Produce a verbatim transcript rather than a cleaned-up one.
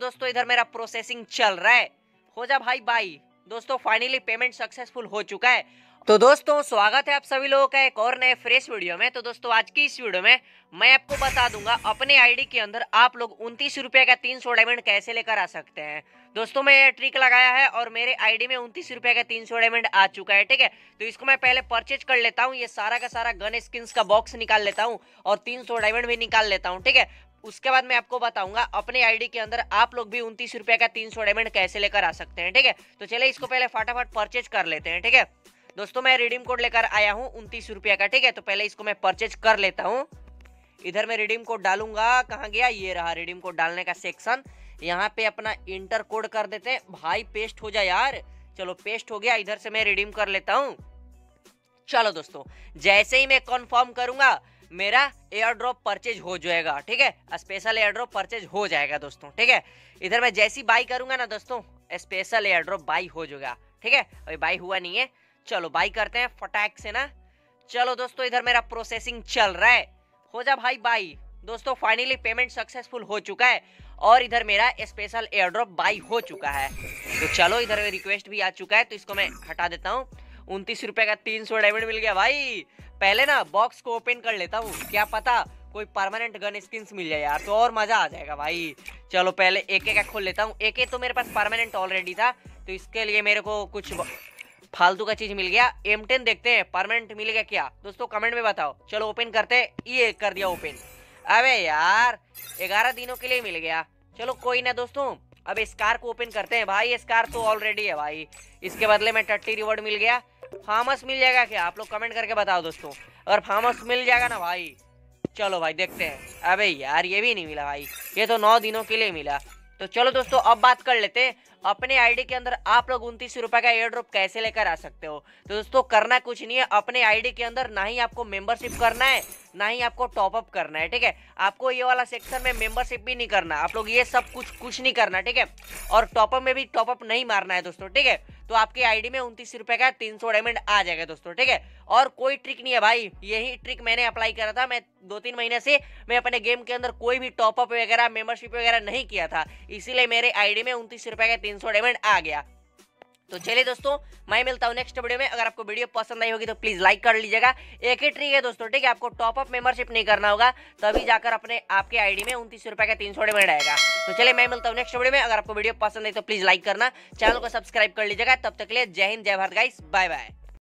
दोस्तों इधर मेरा प्रोसेसिंग चल रहा है, हो जा भाई बाई। दोस्तों फाइनली पेमेंट सक्सेसफुल हो चुका है। तो दोस्तों स्वागत है आप सभी लोगों का एक और नए फ्रेश वीडियो में। तो दोस्तों आज की इस वीडियो में मैं आपको बता दूंगा अपने आईडी के अंदर आप लोग उनतीस रुपए का तीन सौ डायमंड कैसे लेकर आ सकते हैं। दोस्तों मैं ये ट्रिक लगाया है और मेरे आईडी में उनतीस रुपए का तीन सौ डायमंड आ चुका है। ठीक है, तो इसको मैं पहले परचेज कर लेता हूँ, ये सारा का सारा गन स्किन्स का बॉक्स निकाल लेता हूँ और तीन सौ डायमंड भी निकाल लेता हूँ। ठीक है, उसके बाद मैं आपको बताऊंगा अपने आईडी के अंदर आप लोग भी उनतीस रुपए का तीन सौ डायमंड कैसे लेकर आ सकते हैं। ठीक है, तो चलिए इसको पहले फटाफट परचेज कर लेते हैं। ठीक है दोस्तों, मैं रिडीम कोड लेकर आया हूँ उनतीस रुपए का। ठीक है, तो पहले इसको मैं परचेज कर लेता हूँ। इधर मैं रिडीम कोड डालूंगा, कहाँ गया, ये रहा रिडीम कोड डालने का सेक्शन। यहाँ पे अपना इंटर कोड कर देते हैं। भाई पेस्ट हो जाए यार, चलो पेस्ट हो गया। इधर से मैं रिडीम कर लेता हूँ। चलो दोस्तों जैसे ही मैं कंफर्म करूंगा मेरा एयर ड्रॉप परचेज हो जाएगा। ठीक है, स्पेशल एयर ड्रॉप परचेज हो जाएगा दोस्तों। ठीक है, इधर मैं जैसी बाई करूंगा ना दोस्तों स्पेशल एयर ड्रॉप बाई हो जाएगा। ठीक है, अभी बाई हुआ नहीं है, चलो बाई करते हैं फटाक से ना। चलो दोस्तों इधर मेरा प्रोसेसिंग चल रहा है, हो जा भाई बाई। दोस्तों फाइनली पेमेंट सक्सेसफुल हो चुका है और इधर मेरा स्पेशल एयर ड्रॉप बाई हो चुका है। तो चलो इधर रिक्वेस्ट भी आ चुका है, तो इसको मैं हटा देता हूँ। उनतीस रुपए का तीन सौ डायमंड मिल गया भाई। पहले ना बॉक्स को ओपन कर लेता हूँ, क्या पता कोई परमानेंट गन स्किन्स मिल जाए यार, तो और मजा आ जाएगा भाई। चलो पहले एक एक खोल लेता हूँ। एक एक तो मेरे पास परमानेंट ऑलरेडी था, तो इसके लिए मेरे को कुछ फालतू का चीज मिल गया। एम टेन देखते हैं परमानेंट मिल गया क्या दोस्तों, कमेंट में बताओ। चलो ओपन करते हैं, ये कर दिया ओपन। अबे यार ग्यारह दिनों के लिए मिल गया, चलो कोई ना दोस्तों। अब स्कार को ओपन करते हैं। भाई स्कार तो ऑलरेडी है भाई, इसके बदले में टट्टी रिवॉर्ड मिल गया। फार्मस मिल जाएगा क्या, आप लोग कमेंट करके बताओ दोस्तों। अगर फार्मस मिल जाएगा ना भाई, चलो भाई देखते हैं। अबे यार ये भी नहीं मिला भाई, ये तो नौ दिनों के लिए मिला। तो चलो दोस्तों अब बात कर लेते हैं अपने आईडी के अंदर आप लोग उनतीस रुपए का एयर ड्रॉप कैसे लेकर आ सकते हो। तो दोस्तों करना कुछ नहीं है, अपने आईडी के अंदर ना ही आपको मेंबरशिप करना है ना ही आपको टॉपअप करना है। ठीक है, आपको ये वाला सेक्शन में मेंबरशिप भी नहीं करना, आप लोग ये सब कुछ कुछ नहीं करना। ठीक है, और टॉपअप में भी टॉपअप नहीं मारना है दोस्तों। ठीक है, तो आपके आईडी में उनतीस रुपए का तीन सौ डायमंड आ जाएगा दोस्तों। ठीक है, और कोई ट्रिक नहीं है भाई, यही ट्रिक मैंने अप्लाई करा था। मैं दो तीन महीने से मैं अपने गेम के अंदर कोई भी टॉपअप वगैरह मेंबरशिप वगैरह नहीं किया था, इसीलिए मेरे आईडी में उनतीस रुपए का तीन सौ डायमंड आ गया। तो चलिए दोस्तों मैं मिलता हूँ नेक्स्ट वीडियो में। अगर आपको वीडियो पसंद आई होगी तो प्लीज लाइक कर लीजिएगा। एक ही ट्रिक है दोस्तों, ठीक है, आपको टॉपअप मेंबरशिप नहीं करना होगा, तभी जाकर अपने आपके आईडी में उनतीस रुपए का तीन सौ डायमंड आएगा। तो चलिए मैं मिलता हूँ नेक्स्ट वीडियो में। अगर आपको वीडियो पसंद आई तो प्लीज लाइक करना, चैनल को सब्सक्राइब कर लीजिएगा। तब तक के लिए जय हिंद जय भारत गाइस, बाय बाय।